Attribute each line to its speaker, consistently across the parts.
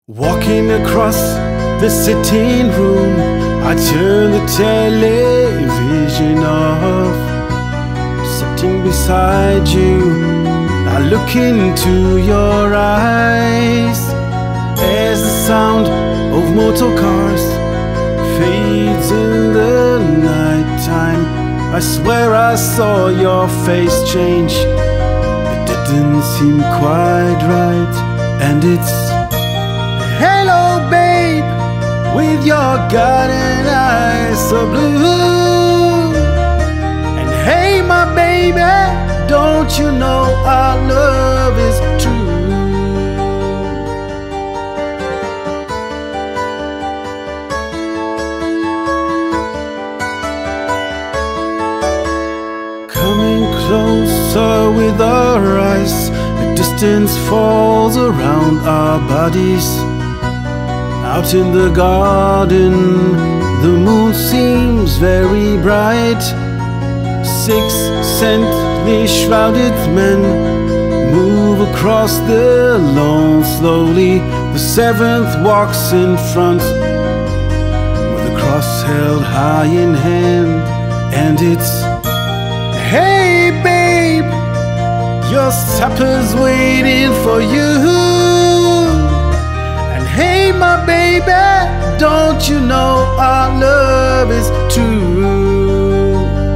Speaker 1: Walking across the sitting room, I turn the television off. Sitting beside you, I look into your eyes. As the sound of motor cars fades in the nighttime, I swear I saw your face change. It didn't seem quite right. And it's hello babe, with your garden eyes so blue. And hey my baby, don't you know our love is true? Coming closer with our eyes, the distance falls around our bodies. Out in the garden, the moon seems very bright. 6 scantily shrouded men move across the lawn slowly. The 7th walks in front with a cross held high in hand. And it's hey babe, your supper's waiting for you. And hey my baby, don't you know our love is true?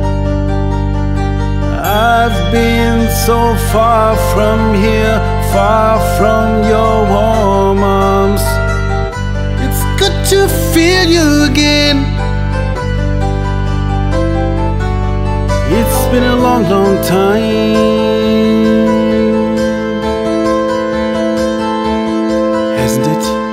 Speaker 1: I've been so far from here, far from your warm arms. It's good to feel you again. It's been a long, long time, hasn't it?